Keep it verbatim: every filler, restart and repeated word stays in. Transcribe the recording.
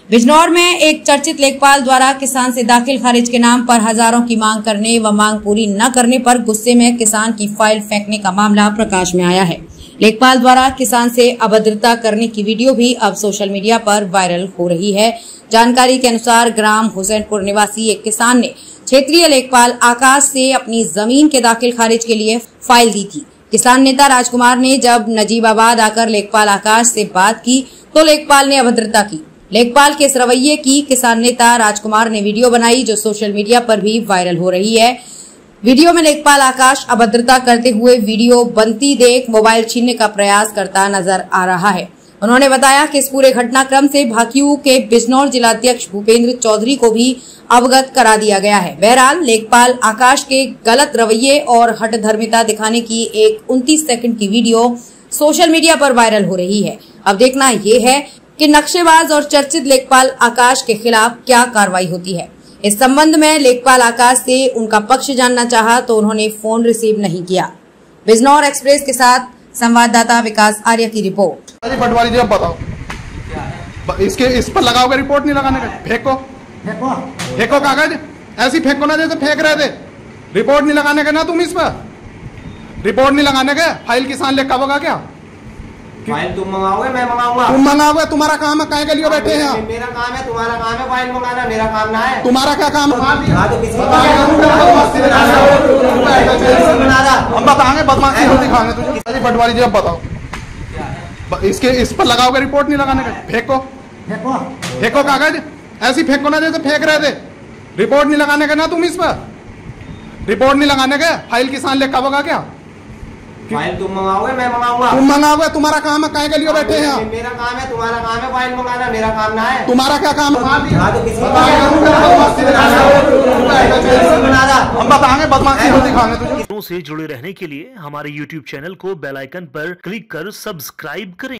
बिजनौर में एक चर्चित लेखपाल द्वारा किसान से दाखिल खारिज के नाम पर हजारों की मांग करने व मांग पूरी न करने पर गुस्से में किसान की फाइल फेंकने का मामला प्रकाश में आया है। लेखपाल द्वारा किसान से अभद्रता करने की वीडियो भी अब सोशल मीडिया पर वायरल हो रही है। जानकारी के अनुसार ग्राम हुसैनपुर निवासी एक किसान ने क्षेत्रीय लेखपाल आकाश से अपनी जमीन के दाखिल खारिज के लिए फाइल दी थी। किसान नेता राजकुमार ने जब नजीबाबाद आकर लेखपाल आकाश से बात की तो लेखपाल ने अभद्रता की। लेखपाल के इस रवैये की किसान नेता राजकुमार ने वीडियो बनाई जो सोशल मीडिया पर भी वायरल हो रही है। वीडियो में लेखपाल आकाश अभद्रता करते हुए वीडियो बनती देख मोबाइल छीनने का प्रयास करता नजर आ रहा है। उन्होंने बताया कि इस पूरे घटनाक्रम से भाकियू के बिजनौर जिलाध्यक्ष भूपेंद्र चौधरी को भी अवगत करा दिया गया है। बहरहाल लेखपाल आकाश के गलत रवैये और हठधर्मिता दिखाने की एक उनतीस सेकंड की वीडियो सोशल मीडिया पर वायरल हो रही है। अब देखना ये है कि नक्शेबाज और चर्चित लेखपाल आकाश के खिलाफ क्या कार्रवाई होती है। इस संबंध में लेखपाल आकाश से उनका पक्ष जानना चाहा तो उन्होंने फोन रिसीव नहीं किया। बिजनौर एक्सप्रेस के साथ संवाददाता विकास आर्य की रिपोर्ट। पटवारी जी अब बताओ, इसके इस पर लगाओगे रिपोर्ट नहीं लगाने का? फेंको फेंको फेंको कागज, ऐसी फेंको ना जैसे फेंक रहे थे। रिपोर्ट नहीं लगाने का ना, तुम इस पर रिपोर्ट नहीं लगाने का। फाइल किसान लेकर होगा क्या? फाइल तुम मंगाओगे, मैं मंगाऊंगा? तुम मंगाओगे, तुम्हारा काम है। काहे के लिए बैठे हैं? मेरा काम है, तुम्हारा काम है फाइल मंगाना, मेरा काम ना है। तुम्हारा क्या काम है? हम बताएंगे, बदमाशी हो दिखाएंगे तुझे। पटवारी जी अब बताओ, इसके इस पर लगाओगे रिपोर्ट नहीं लगाने का? फेंको फेंको फेंको कागज, ऐसी फेंको ना जैसे फेंक रहे थे। रिपोर्ट नहीं लगाने का ना, तुम इस पर रिपोर्ट नहीं लगाने का। फाइल किसान लेकर होगा क्या? फाइल तुम मंगाओगे, मैं मंगाऊंगा? तुम मंगाओगे, तुम्हारा काम है। काहे के लिए बैठे हैं? मेरा काम है, तुम्हारा काम है फाइल मंगाना, मेरा काम ना है। तुम्हारा क्या काम है? हम बताएंगे, बदमाशी हो दिखाएंगे तुझे। से जुड़े रहने के लिए हमारे यूट्यूब चैनल को बेल आइकन पर क्लिक कर सब्सक्राइब करें।